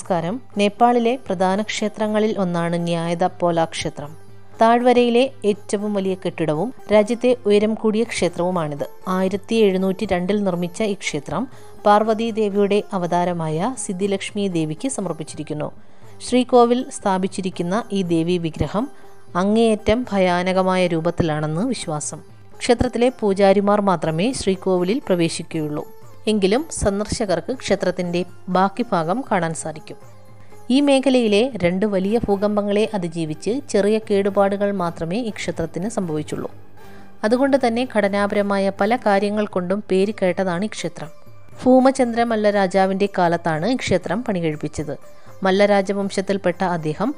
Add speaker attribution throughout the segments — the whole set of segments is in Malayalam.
Speaker 1: നമസ്കാരം. നേപ്പാളിലെ പ്രധാന ക്ഷേത്രങ്ങളിൽ ഒന്നാണ് ന്യായതപോല ക്ഷേത്രം. താഴ്വരയിലെ ഏറ്റവും വലിയ കെട്ടിടവും രാജ്യത്തെ ഉയരം കൂടിയ ക്ഷേത്രവുമാണിത്. 1702 നിർമ്മിച്ച ഈ ക്ഷേത്രം പാർവതി ദേവിയുടെ അവതാരമായ സിദ്ധി ലക്ഷ്മി ദേവിക്ക് സമർപ്പിച്ചിരിക്കുന്നു. ശ്രീകോവിൽ സ്ഥാപിച്ചിരിക്കുന്ന ഈ ദേവി വിഗ്രഹം അങ്ങേയറ്റം ഭയാനകമായ രൂപത്തിലാണെന്ന് വിശ്വാസം. ക്ഷേത്രത്തിലെ പൂജാരിമാർ മാത്രമേ ശ്രീകോവിലിൽ പ്രവേശിക്കുകയുള്ളൂ. എങ്കിലും സന്ദർശകർക്ക് ക്ഷേത്രത്തിൻ്റെ ബാക്കി ഭാഗം കാണാൻ സാധിക്കും. ഈ മേഖലയിലെ 2 വലിയ ഭൂകമ്പങ്ങളെ അതിജീവിച്ച് ചെറിയ കേടുപാടുകൾ മാത്രമേ ഈ ക്ഷേത്രത്തിന് സംഭവിച്ചുള്ളൂ. അതുകൊണ്ട് തന്നെ ഘടനാപരമായ പല കാര്യങ്ങൾ കൊണ്ടും പേര് കേട്ടതാണ് ഈ ക്ഷേത്രം. ഭൂമചന്ദ്ര മല്ല രാജാവിൻ്റെ കാലത്താണ് ഈ ക്ഷേത്രം പണികഴിപ്പിച്ചത്. മല്ല രാജവംശത്തിൽപ്പെട്ട അദ്ദേഹം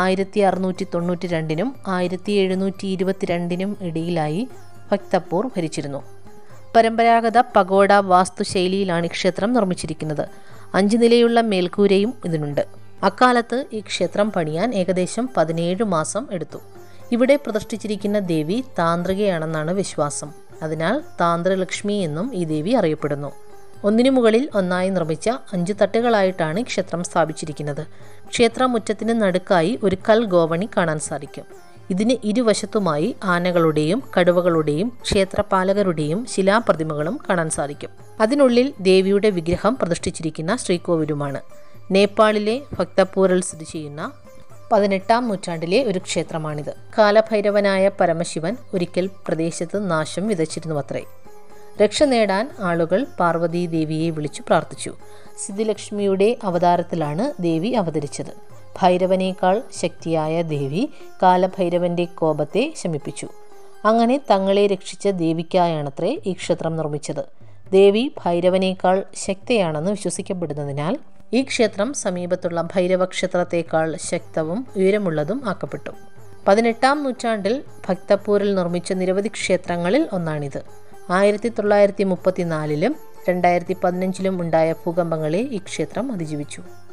Speaker 1: 1692 1722 ഇടയിലായി ഭക്തപൂർ ഭരിച്ചിരുന്നു. പരമ്പരാഗത പഗോഡ വാസ്തുശൈലിയിലാണ് ഈ ക്ഷേത്രം നിർമ്മിച്ചിരിക്കുന്നത്. 5 നിലയുള്ള മേൽക്കൂരയും ഇതിനുണ്ട്. അക്കാലത്ത് ഈ ക്ഷേത്രം പണിയാൻ ഏകദേശം 17 മാസം എടുത്തു. ഇവിടെ പ്രതിഷ്ഠിച്ചിരിക്കുന്ന ദേവി താന്ത്രികയാണെന്നാണ് വിശ്വാസം. അതിനാൽ താന്ത്രലക്ഷ്മി എന്നും ഈ ദേവി അറിയപ്പെടുന്നു. ഒന്നിനു മുകളിൽ ഒന്നായി നിർമ്മിച്ച 5 തട്ടുകളായിട്ടാണ് ഈ ക്ഷേത്രം സ്ഥാപിച്ചിരിക്കുന്നത്. ക്ഷേത്രമുറ്റത്തിന് നടുക്കായി ഒരു കൽ ഗോവണി കാണാൻ സാധിക്കും. ഇതിന് ഇരുവശത്തുമായി ആനകളുടെയും കടുവകളുടെയും ക്ഷേത്രപാലകരുടെയും ശിലാപ്രതിമകളും കാണാൻ സാധിക്കും. അതിനുള്ളിൽ ദേവിയുടെ വിഗ്രഹം പ്രതിഷ്ഠിച്ചിരിക്കുന്ന ശ്രീകോവിലുമാണ്. നേപ്പാളിലെ ഭക്തപൂരിൽ സ്ഥിതി ചെയ്യുന്ന 18ാം നൂറ്റാണ്ടിലെ ഒരു ക്ഷേത്രമാണിത്. കാലഭൈരവനായ പരമശിവൻ ഒരിക്കൽ പ്രദേശത്ത് നാശം വിതച്ചിരുന്നുവത്രേ. രക്ഷ നേടാൻ ആളുകൾ പാർവതി ദേവിയെ വിളിച്ചു പ്രാർത്ഥിച്ചു. സിദ്ധിലക്ഷ്മിയുടെ അവതാരത്തിലാണ് ദേവി അവതരിച്ചത്. ഭൈരവനേക്കാൾ ശക്തിയായ ദേവി കാലഭൈരവന്റെ കോപത്തെ ശമിപ്പിച്ചു. അങ്ങനെ തങ്ങളെ രക്ഷിച്ച ദേവിക്കായാണത്രേ ഈ ക്ഷേത്രം നിർമ്മിച്ചത്. ദേവി ഭൈരവനേക്കാൾ ശക്തിയാണെന്ന് വിശ്വസിക്കപ്പെടുന്നതിനാൽ ഈ ക്ഷേത്രം സമീപത്തുള്ള ഭൈരവ ക്ഷേത്രത്തേക്കാൾ ശക്തവും ഉയരമുള്ളതും ആക്കപ്പെട്ടു. 18ാം നൂറ്റാണ്ടിൽ ഭക്തപൂരിൽ നിർമ്മിച്ച നിരവധി ക്ഷേത്രങ്ങളിൽ ഒന്നാണിത്. 1934 2015 ഉണ്ടായ ഭൂകമ്പങ്ങളെ ഈ ക്ഷേത്രം അതിജീവിച്ചു.